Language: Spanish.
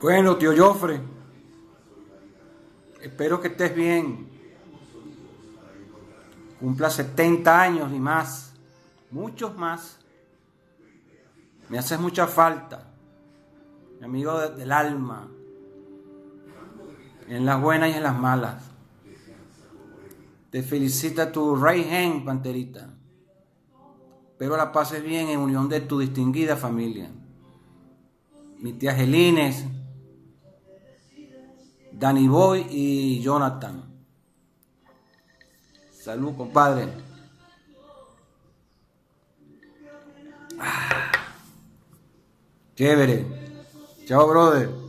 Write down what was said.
Bueno, tío Jofre, espero que estés bien. Cumpla 70 años y más, muchos más. Me haces mucha falta, mi amigo del alma, en las buenas y en las malas. Te felicita tu Rey Gen, Panterita. Espero la pases bien en unión de tu distinguida familia. Mi tía Gelines, Danny Boy y Jonathan. Salud, compadre. Chévere. Chao, brother.